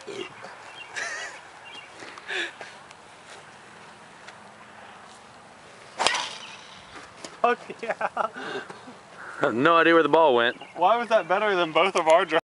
Fuck yeah. I have no idea where the ball went. Why was that better than both of our drives?